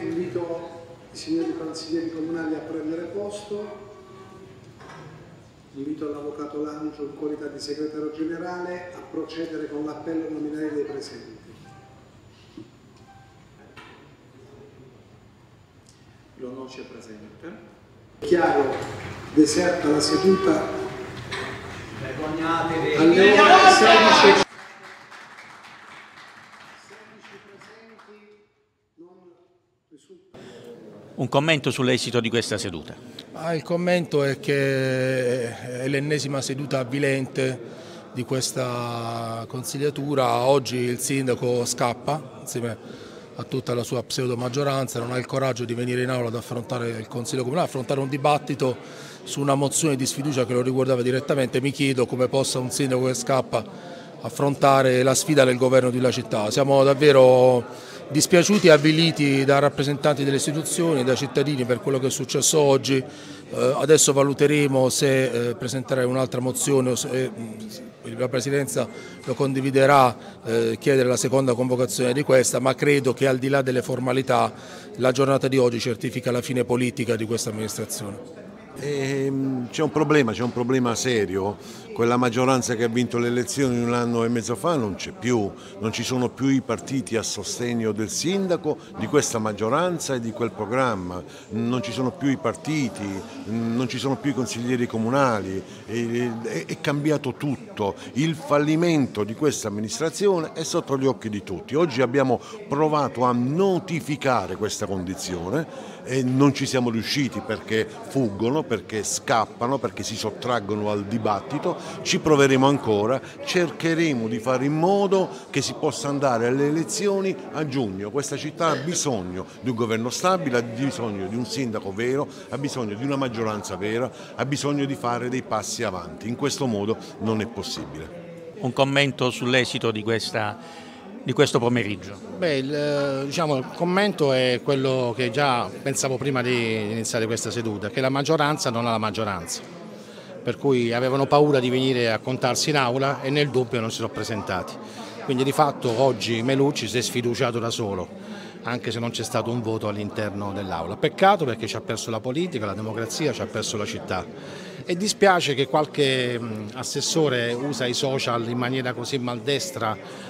invito i signori consiglieri comunali a prendere posto. Invito l'Avvocato Lancio, in qualità di segretario generale, a procedere con l'appello nominale dei presenti. L'onoce è presente. Chiaro, deserta la seduta alle ore 16. Un commento sull'esito di questa seduta. Il commento è che è l'ennesima seduta avvilente di questa consigliatura. Oggi il sindaco scappa insieme a tutta la sua pseudo maggioranza, non ha il coraggio di venire in aula ad affrontare il Consiglio Comunale, affrontare un dibattito su una mozione di sfiducia che lo riguardava direttamente. Mi chiedo come possa un sindaco che scappa affrontare la sfida del governo della città. Siamo davvero dispiaciuti e avviliti da rappresentanti delle istituzioni, da cittadini per quello che è successo oggi. Adesso valuteremo se presentare un'altra mozione o se la Presidenza lo condividerà, chiedere la seconda convocazione di questa, ma credo che al di là delle formalità la giornata di oggi certifica la fine politica di questa amministrazione. C'è un problema serio. Quella maggioranza che ha vinto le elezioni un anno e mezzo fa non c'è più, non ci sono più i partiti a sostegno del sindaco, di questa maggioranza e di quel programma, non ci sono più i partiti, non ci sono più i consiglieri comunali, è cambiato tutto, il fallimento di questa amministrazione è sotto gli occhi di tutti. Oggi abbiamo provato a notificare questa condizione e non ci siamo riusciti perché fuggono, perché scappano, perché si sottraggono al dibattito. Ci proveremo ancora, cercheremo di fare in modo che si possa andare alle elezioni a giugno. Questa città ha bisogno di un governo stabile, ha bisogno di un sindaco vero, ha bisogno di una maggioranza vera, ha bisogno di fare dei passi avanti. In questo modo non è possibile. Un commento sull'esito di questo pomeriggio. Il commento è quello che già pensavo prima di iniziare questa seduta, che la maggioranza non ha la maggioranza, per cui avevano paura di venire a contarsi in aula e nel dubbio non si sono presentati. Quindi di fatto oggi Melucci si è sfiduciato da solo, anche se non c'è stato un voto all'interno dell'aula. Peccato, perché ci ha perso la politica, la democrazia, ci ha perso la città. E dispiace che qualche assessore usa i social in maniera così maldestra,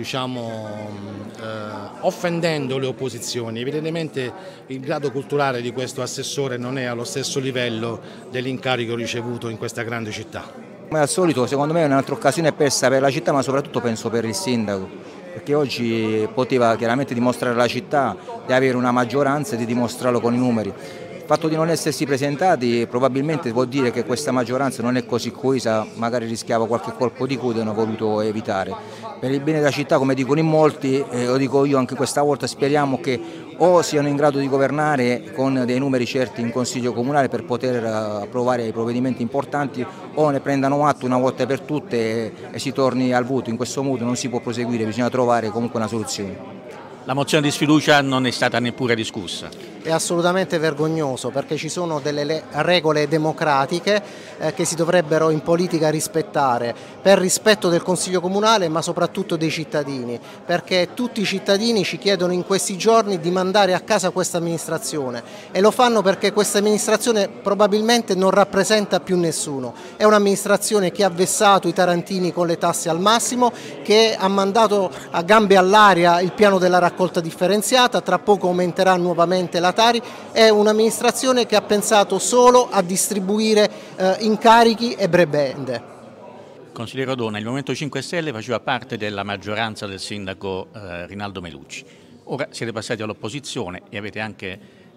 offendendo le opposizioni. Evidentemente il grado culturale di questo assessore non è allo stesso livello dell'incarico ricevuto in questa grande città. Come al solito, secondo me è un'altra occasione persa per la città, ma soprattutto penso per il sindaco, perché oggi poteva chiaramente dimostrare alla città di avere una maggioranza e di dimostrarlo con i numeri. Il fatto di non essersi presentati probabilmente vuol dire che questa maggioranza non è così coesa, magari rischiava qualche colpo di coda e hanno voluto evitare. Per il bene della città, come dicono in molti, lo dico io anche questa volta, speriamo che o siano in grado di governare con dei numeri certi in Consiglio Comunale per poter approvare i provvedimenti importanti, o ne prendano atto una volta per tutte e si torni al voto. In questo modo non si può proseguire, bisogna trovare comunque una soluzione. La mozione di sfiducia non è stata neppure discussa. È assolutamente vergognoso, perché ci sono delle regole democratiche che si dovrebbero in politica rispettare, per rispetto del Consiglio Comunale ma soprattutto dei cittadini, perché tutti i cittadini ci chiedono in questi giorni di mandare a casa questa amministrazione e lo fanno perché questa amministrazione probabilmente non rappresenta più nessuno. È un'amministrazione che ha vessato i tarantini con le tasse al massimo, che ha mandato a gambe all'aria il piano della raccolta differenziata, tra poco aumenterà nuovamente la Tari. È un'amministrazione che ha pensato solo a distribuire incarichi e prebende. Consigliere Odona, il Movimento 5 Stelle faceva parte della maggioranza del sindaco Rinaldo Melucci. Ora siete passati all'opposizione e avete anche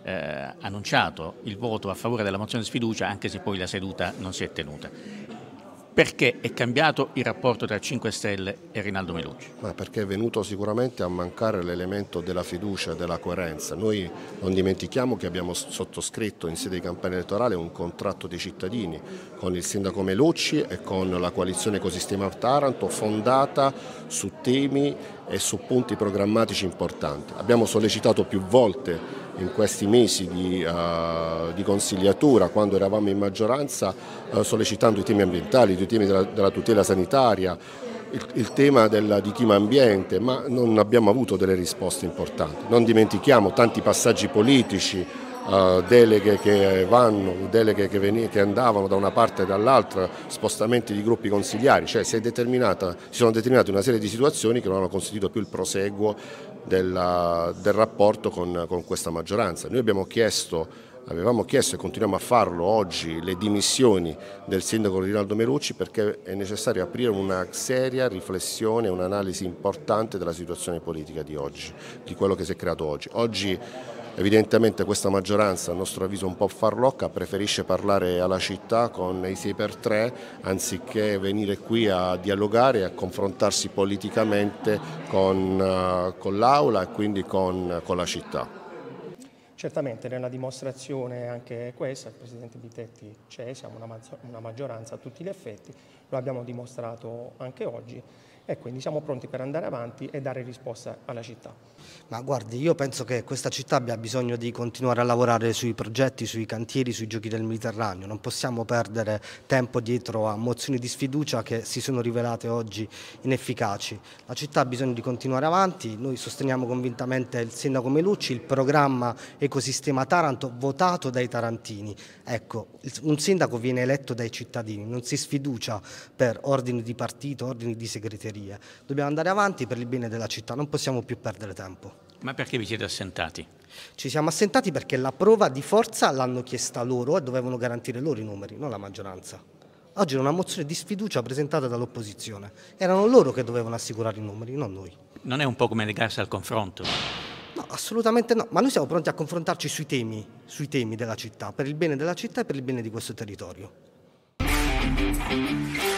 annunciato il voto a favore della mozione di sfiducia, anche se poi la seduta non si è tenuta. Perché è cambiato il rapporto tra 5 Stelle e Rinaldo Melucci? Perché è venuto sicuramente a mancare l'elemento della fiducia e della coerenza. Noi non dimentichiamo che abbiamo sottoscritto in sede di campagna elettorale un contratto dei cittadini con il sindaco Melucci e con la coalizione Ecosistema Taranto, fondata su temi e su punti programmatici importanti. Abbiamo sollecitato più volte in questi mesi di consigliatura, quando eravamo in maggioranza, sollecitando i temi ambientali, i temi della tutela sanitaria, il tema di clima ambiente, ma non abbiamo avuto delle risposte importanti. Non dimentichiamo tanti passaggi politici, deleghe che vanno, deleghe che andavano da una parte e dall'altra, spostamenti di gruppi consigliari, cioè si sono determinate una serie di situazioni che non hanno consentito più il proseguo del rapporto con questa maggioranza. Noi avevamo chiesto e continuiamo a farlo oggi le dimissioni del sindaco Rinaldo Melucci, perché è necessario aprire una seria riflessione e un'analisi importante della situazione politica di oggi, di quello che si è creato oggi. Oggi evidentemente questa maggioranza, a nostro avviso un po' farlocca, preferisce parlare alla città con i 6x3 anziché venire qui a dialogare e a confrontarsi politicamente con l'Aula e quindi con la città. Certamente nella dimostrazione anche questa, il Presidente Bitetti c'è, siamo una maggioranza a tutti gli effetti, lo abbiamo dimostrato anche oggi e quindi siamo pronti per andare avanti e dare risposta alla città. Ma guardi, io penso che questa città abbia bisogno di continuare a lavorare sui progetti, sui cantieri, sui giochi del Mediterraneo. Non possiamo perdere tempo dietro a mozioni di sfiducia che si sono rivelate oggi inefficaci. La città ha bisogno di continuare avanti, noi sosteniamo convintamente il sindaco Melucci, il programma Ecosistema Taranto votato dai tarantini. Ecco, un sindaco viene eletto dai cittadini, non si sfiducia per ordini di partito, ordini di segreteria. Dobbiamo andare avanti per il bene della città, non possiamo più perdere tempo. Ma perché vi siete assentati? Ci siamo assentati perché la prova di forza l'hanno chiesta loro e dovevano garantire loro i numeri, non la maggioranza. Oggi è una mozione di sfiducia presentata dall'opposizione. Erano loro che dovevano assicurare i numeri, non noi. Non è un po' come negarsi al confronto? No, assolutamente no, ma noi siamo pronti a confrontarci sui temi della città, per il bene della città e per il bene di questo territorio.